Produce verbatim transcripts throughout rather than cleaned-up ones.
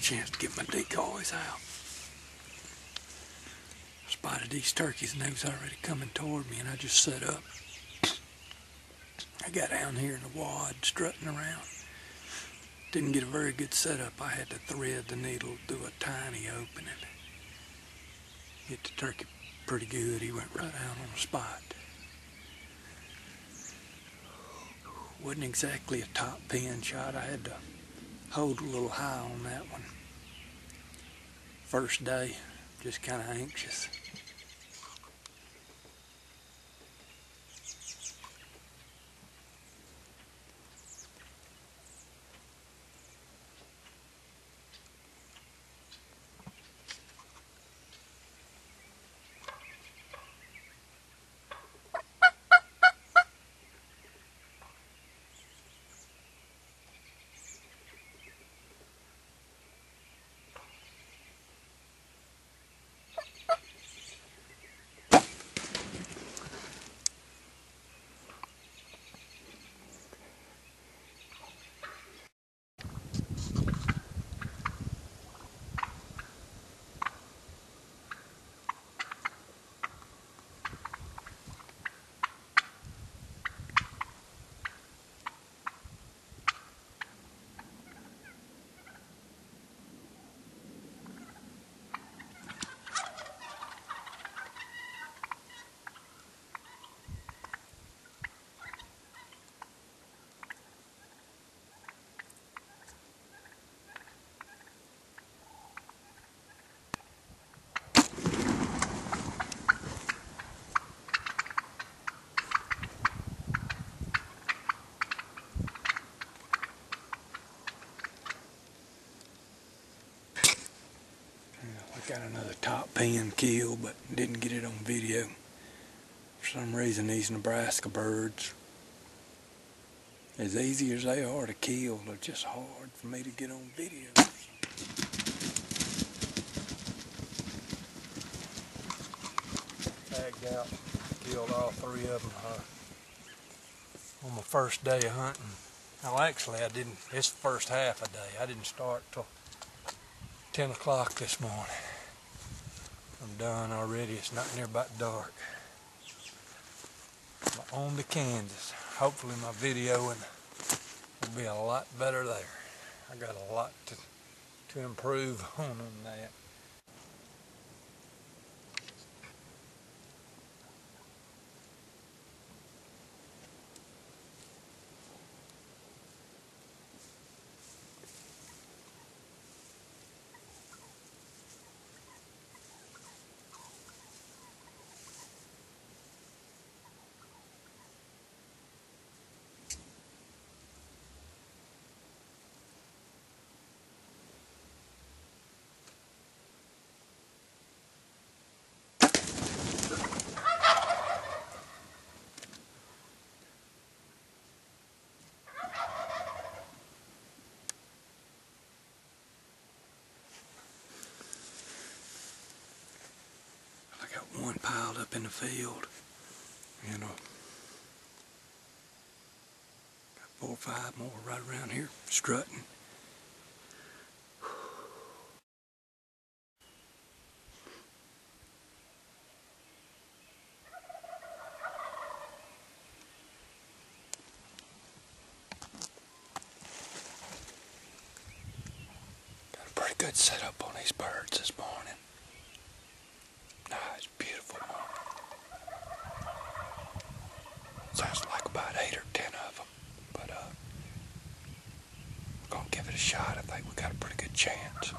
chance to get my decoys out. Spotted these turkeys and they was already coming toward me, and I just set up. I got down here in the wad strutting around. Didn't get a very good setup. I had to thread the needle through a tiny opening. Hit the turkey pretty good. He went right out on the spot. Wasn't exactly a top pin shot. I had to hold a little high on that one. First day, just kind of anxious. Got another top pin kill, but didn't get it on video. For some reason, these Nebraska birds, as easy as they are to kill, they're just hard for me to get on video. Tagged out, killed all three of them uh, on my first day of hunting. Well, actually, I didn't. It's the first half a day. I didn't start till ten o'clock this morning. I'm done already. It's not near about dark. I'm on to Kansas. Hopefully my videoing will be a lot better there. I got a lot to, to improve on on that. One piled up in the field, you know, got four or five more right around here strutting. Got a pretty good setup on these birds this morning. Nice, beautiful morning. Sounds like about eight or ten of them, but uh, we're gonna give it a shot. I think we got a pretty good chance.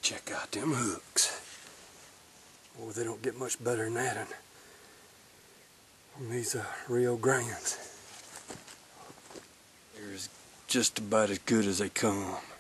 Check out them hooks. Boy, they don't get much better than that on, on these uh, Rio Grandes. They're just about as good as they come.